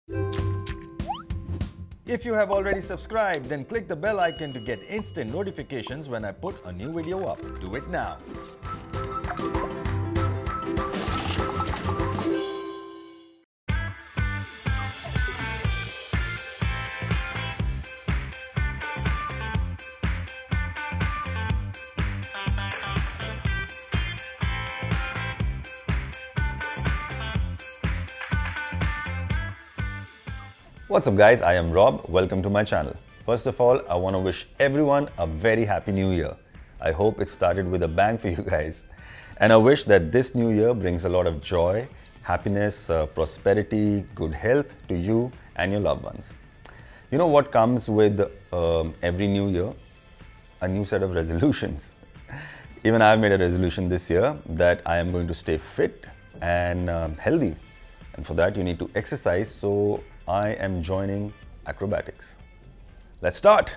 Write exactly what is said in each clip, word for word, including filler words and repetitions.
If you have already subscribed, then click the bell icon to get instant notifications when I put a new video up. Do it now. What's up guys, I am Rob. Welcome to my channel. First of all, I want to wish everyone a very happy new year. I hope it started with a bang for you guys. And I wish that this new year brings a lot of joy, happiness, uh, prosperity, good health to you and your loved ones. You know what comes with um, every new year? A new set of resolutions. Even I've made a resolution this year that I am going to stay fit and um, healthy. And for that you need to exercise. So I am joining acrobatics. Let's start.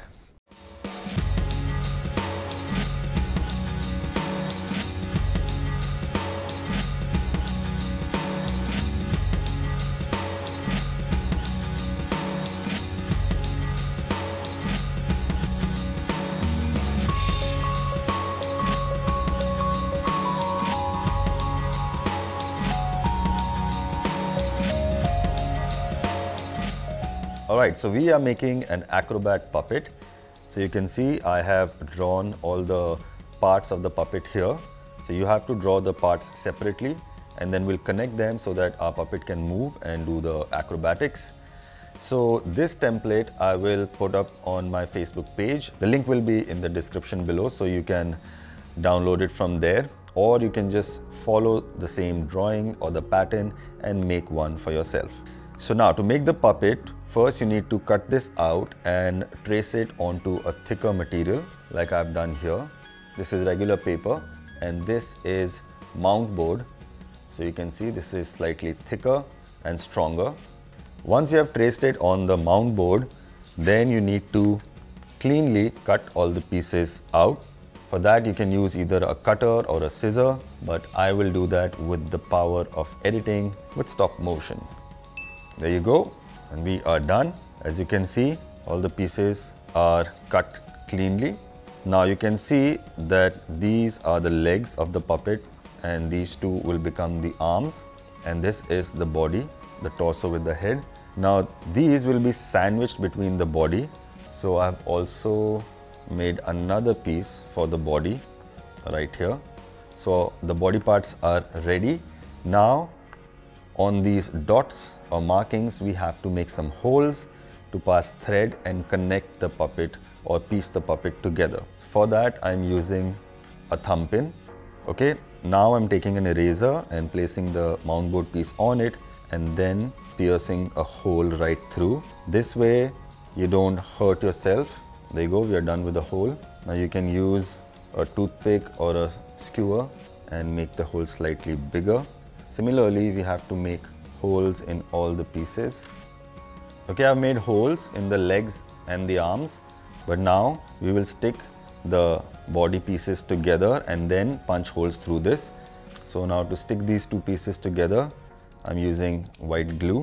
Alright, so we are making an Acrobat Puppet. So you can see I have drawn all the parts of the puppet here. So you have to draw the parts separately and then we'll connect them so that our puppet can move and do the acrobatics. So this template I will put up on my Facebook page. The link will be in the description below, so you can download it from there, or you can just follow the same drawing or the pattern and make one for yourself. So now to make the puppet, first you need to cut this out and trace it onto a thicker material like I've done here. This is regular paper and this is mount board. So you can see this is slightly thicker and stronger. Once you have traced it on the mount board, then you need to cleanly cut all the pieces out. For that you can use either a cutter or a scissor, but I will do that with the power of editing with stop motion. There you go, and we are done. As you can see, all the pieces are cut cleanly. Now you can see that these are the legs of the puppet and these two will become the arms, and this is the body, the torso with the head. Now these will be sandwiched between the body. So I've also made another piece for the body right here. So the body parts are ready. Now on these dots or markings, we have to make some holes to pass thread and connect the puppet or piece the puppet together. For that, I'm using a thumb pin. Okay, now I'm taking an eraser and placing the mount board piece on it and then piercing a hole right through. This way, you don't hurt yourself. There you go, we are done with the hole. Now you can use a toothpick or a skewer and make the hole slightly bigger. Similarly, we have to make holes in all the pieces. Okay, I've made holes in the legs and the arms, but now we will stick the body pieces together and then punch holes through this. So now to stick these two pieces together, I'm using white glue.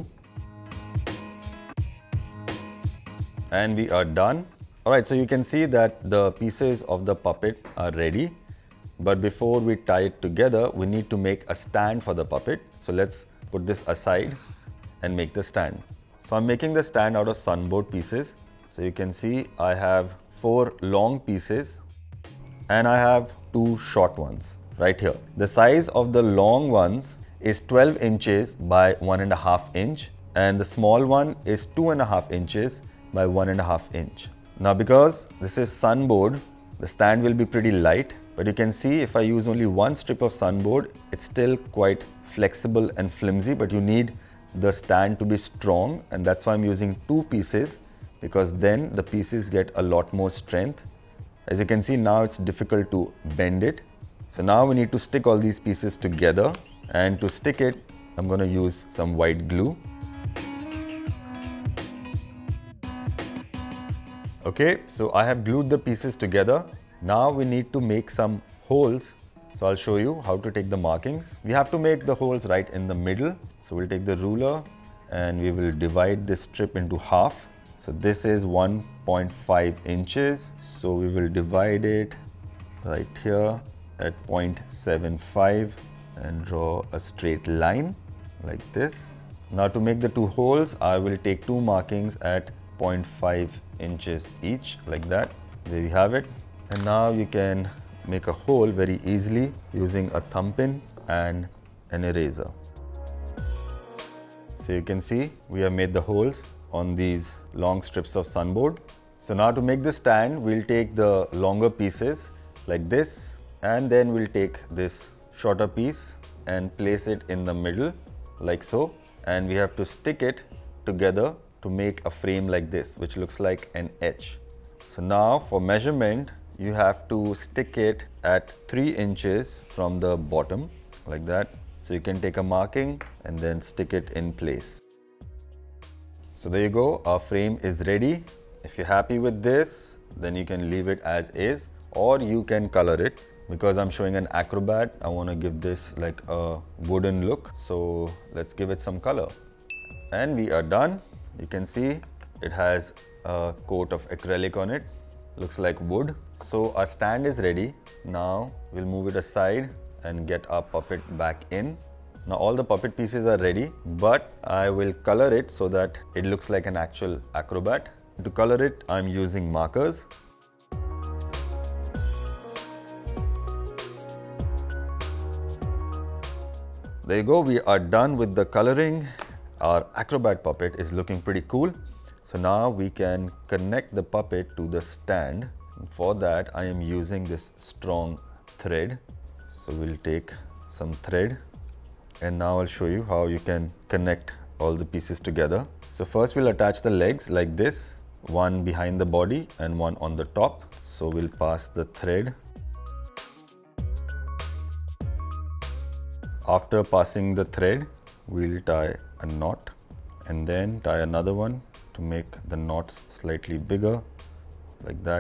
And we are done. Alright, so you can see that the pieces of the puppet are ready. But before we tie it together, we need to make a stand for the puppet. So let's put this aside and make the stand. So I'm making the stand out of sunboard pieces. So you can see I have four long pieces and I have two short ones right here. The size of the long ones is twelve inches by one and a half inch and the small one is two and a half inches by one and a half inch. Now because this is sunboard, the stand will be pretty light. But you can see if I use only one strip of sunboard, it's still quite flexible and flimsy, but you need the stand to be strong, and that's why I'm using two pieces, because then the pieces get a lot more strength. As you can see now, it's difficult to bend it. So now we need to stick all these pieces together, and to stick it, I'm going to use some white glue. Okay, so I have glued the pieces together. Now we need to make some holes. So I'll show you how to take the markings. We have to make the holes right in the middle. So we'll take the ruler and we will divide this strip into half. So this is one point five inches. So we will divide it right here at zero point seven five and draw a straight line like this. Now to make the two holes, I will take two markings at zero point five inches each, like that. There you have it. And now you can make a hole very easily using a thumb pin and an eraser. So you can see we have made the holes on these long strips of sunboard. So now to make the stand, we'll take the longer pieces like this, and then we'll take this shorter piece and place it in the middle like so, and we have to stick it together to make a frame like this, which looks like an H. So now for measurement, you have to stick it at three inches from the bottom like that. So you can take a marking and then stick it in place. So there you go, our frame is ready. If you're happy with this, then you can leave it as is, or you can color it. Because I'm showing an Acrobat, I want to give this like a wooden look. So let's give it some color. And we are done. You can see it has a coat of acrylic on it. Looks like wood. So our stand is ready. Now we'll move it aside and get our puppet back in. Now all the puppet pieces are ready, but I will color it so that it looks like an actual Acrobat. To color it, I'm using markers. There you go, we are done with the coloring. Our Acrobat puppet is looking pretty cool. So now we can connect the puppet to the stand. And for that, I am using this strong thread. So we'll take some thread, and now I'll show you how you can connect all the pieces together. So first we'll attach the legs like this, one behind the body and one on the top. So we'll pass the thread. After passing the thread, we'll tie a knot and then tie another one to make the knots slightly bigger, like that.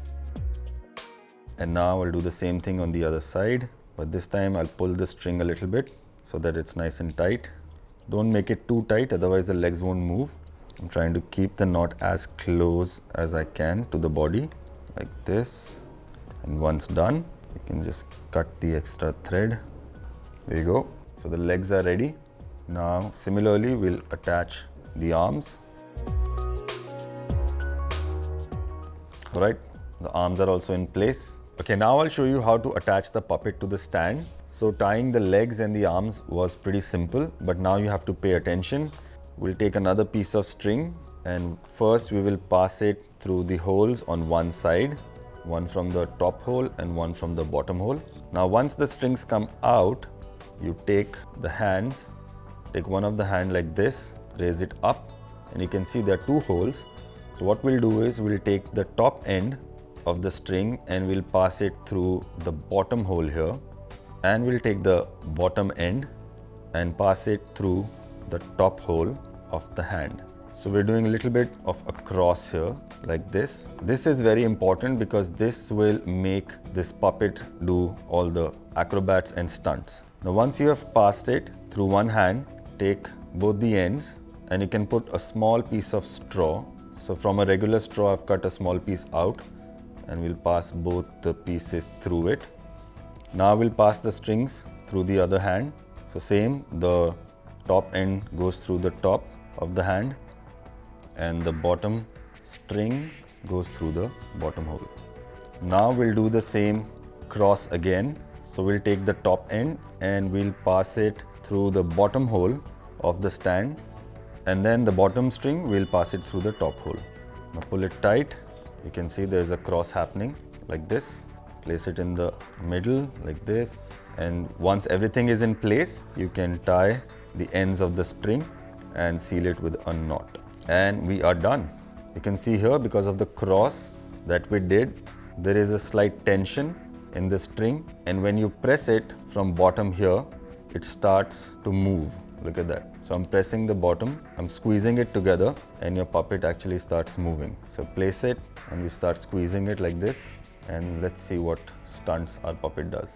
And now I'll do the same thing on the other side, but this time I'll pull the string a little bit so that it's nice and tight. Don't make it too tight, otherwise the legs won't move. I'm trying to keep the knot as close as I can to the body, like this. And once done, you can just cut the extra thread. There you go. So the legs are ready. Now similarly we'll attach the arms. Alright, the arms are also in place. Okay, now I'll show you how to attach the puppet to the stand. So tying the legs and the arms was pretty simple, but now you have to pay attention. We'll take another piece of string, and first we will pass it through the holes on one side, one from the top hole and one from the bottom hole. Now once the strings come out, you take the hands, take one of the hand like this, raise it up, and you can see there are two holes. So what we'll do is we'll take the top end of the string and we'll pass it through the bottom hole here, and we'll take the bottom end and pass it through the top hole of the hand. So we're doing a little bit of a cross here like this. This is very important because this will make this puppet do all the acrobats and stunts. Now once you have passed it through one hand, take both the ends and you can put a small piece of straw. So from a regular straw, I've cut a small piece out and we'll pass both the pieces through it. Now we'll pass the strings through the other hand. So same, the top end goes through the top of the hand and the bottom string goes through the bottom hole. Now we'll do the same cross again. So we'll take the top end and we'll pass it through the bottom hole of the stand, and then the bottom string we'll pass it through the top hole. Now pull it tight. You can see there's a cross happening like this. Place it in the middle like this, and once everything is in place, you can tie the ends of the string and seal it with a knot. And we are done. You can see here, because of the cross that we did, there is a slight tension in the string, and when you press it from bottom here, it starts to move. Look at that. So I'm pressing the bottom, I'm squeezing it together, and your puppet actually starts moving. So place it and we start squeezing it like this, and let's see what stunts our puppet does.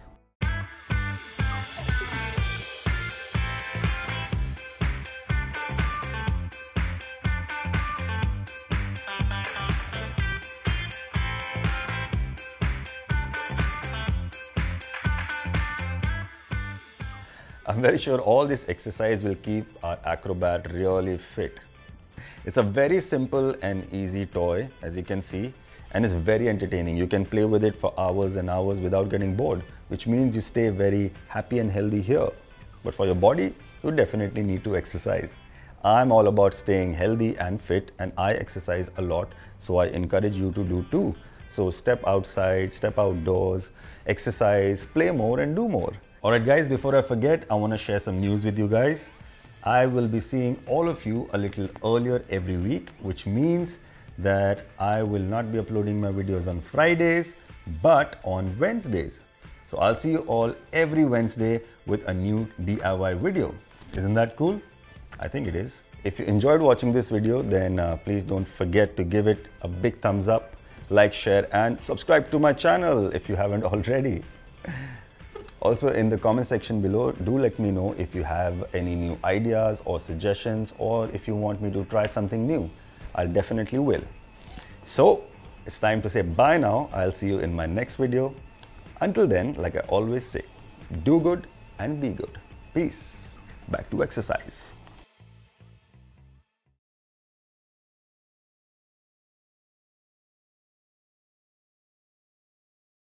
I'm very sure all this exercise will keep our Acrobat really fit. It's a very simple and easy toy, as you can see, and it's very entertaining. You can play with it for hours and hours without getting bored, which means you stay very happy and healthy here. But for your body, you definitely need to exercise. I'm all about staying healthy and fit, and I exercise a lot, so I encourage you to do too. So step outside, step outdoors, exercise, play more and do more. Alright guys, before I forget, I want to share some news with you guys. I will be seeing all of you a little earlier every week, which means that I will not be uploading my videos on Fridays, but on Wednesdays. So I'll see you all every Wednesday with a new D I Y video. Isn't that cool? I think it is. If you enjoyed watching this video, then uh, please don't forget to give it a big thumbs up, like, share, and subscribe to my channel if you haven't already. Also, in the comment section below, do let me know if you have any new ideas or suggestions, or if you want me to try something new. I definitely will. So, it's time to say bye now. I'll see you in my next video. Until then, like I always say, do good and be good. Peace. Back to exercise.